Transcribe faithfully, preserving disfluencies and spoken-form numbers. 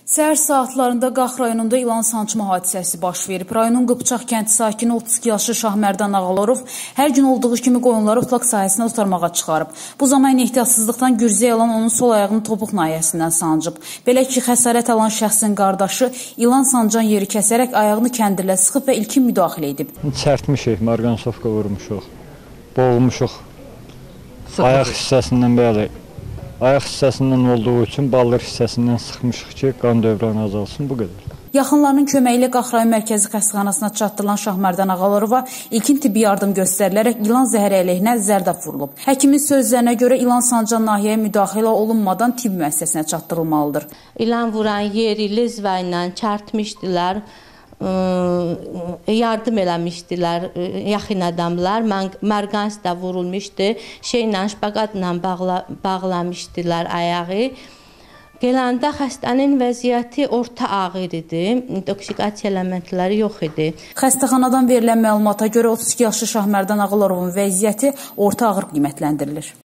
Səhər saatlarında Qax rayonunda ilan sancma hadisəsi baş verib. Rayonun Qıpçaq kəndi sakini otuz iki yaşlı Şahmərdan Ağalorov hər gün olduğu kimi qoyunları otlaq sahəsinə otarmağa çıxarıb. Bu zaman ehtiyatsızlıqdan gürzə alan onun sol ayağını topuq nahiyəsindən sancıb. Belə ki, xəsarət alan şəxsin qardaşı ilan sancan yeri kəsərək ayağını kəndirlə sıxıb və ilkin müdaxilə edib. Çərtmişik, marqansovka vurmuşuq, boğulmuşuq. Ayaq hissəsindən belə. Ayaq hissəsindən olduğu üçün ballır hissəsindən sıxmışıq ki, qan dövranı azalsın, bu qədər. Yaxınlarının köməyi ilə Qax rayon mərkəzi xəstəxanasına çatdırılan Şahmərdan Ağalorova ilkin tibbi yardım göstərilərək ilan zəhəri əleyhinə zərdab vurulub. Həkimin sözlərinə görə ilan sancan nahiyəyə müdaxilə olunmadan tibb müəssisəsinə çatdırılmalıdır. İlan vuran yeri lizva ilə çartmışdılar. Yardım eləmişdilər yaxın adamlar, marqans da vurulmuşdu, şeylə, şpaqatla bağla, bağlamışdılar ayağı. Gələndə xəstənin vəziyyəti orta ağır idi, intoksikasiya əlamətləri yox idi. Xəstəxanadan verilən məlumata görə otuz iki yaşlı Şahmərdan Ağalorovun vəziyyəti orta ağır qiymətləndirilir.